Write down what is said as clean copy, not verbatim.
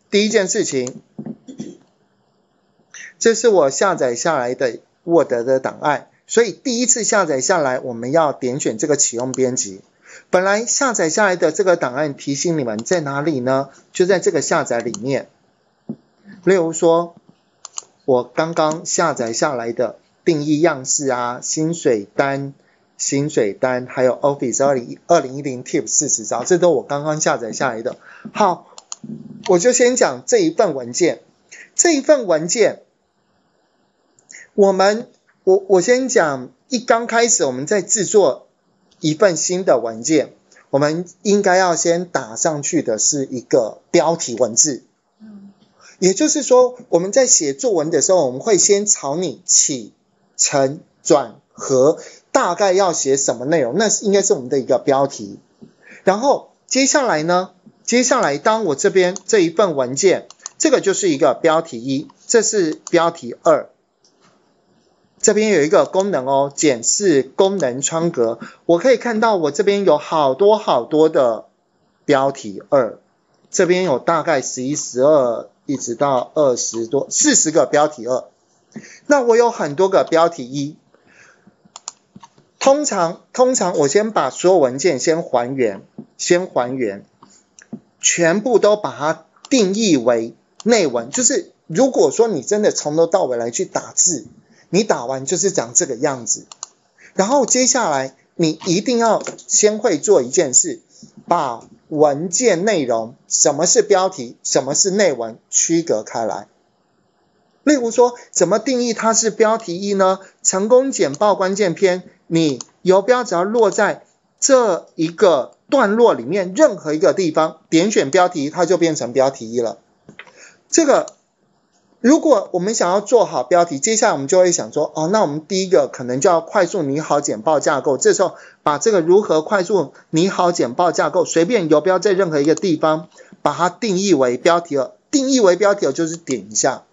第一件事情，这是我下载下来的 Word 的档案，所以第一次下载下来，我们要点选这个启用编辑。本来下载下来的这个档案提醒你们在哪里呢？就在这个下载里面。例如说，我刚刚下载下来的定义样式啊、薪水单，还有 Office 2010 Tips 40招，这都我刚刚下载下来的。好，我就先讲这一份文件。这一份文件，我先讲，刚开始我们在制作一份新的文件，我们应该要先打上去的是一个标题文字。也就是说，我们在写作文的时候，我们会先草拟起承转合，大概要写什么内容，那应该是我们的一个标题。然后接下来当我这边这一份文件，这个就是一个标题1，这是标题2。这边有一个功能哦，检视功能窗格，我可以看到我这边有好多的标题2，这边有大概11、12一直到20多40个标题2。那我有很多个标题1。通常我先把所有文件先还原，全部都把它定义为内文。就是如果说你真的从头到尾来去打字，你打完就是长这个样子。然后接下来你一定要先会做一件事，把文件内容，什么是标题，什么是内文区隔开来。例如说，怎么定义它是标题1呢？成功简报关键篇，你游标只要落在这一个段落里面任何一个地方，点选标题，它就变成标题1了。这个如果我们想要做好标题，接下来我们就会想说，那我们第一个可能就要快速拟好简报架构。这时候把这个如何快速拟好简报架构，随便游标在任何一个地方，把它定义为标题2。定义为标题2就是点一下，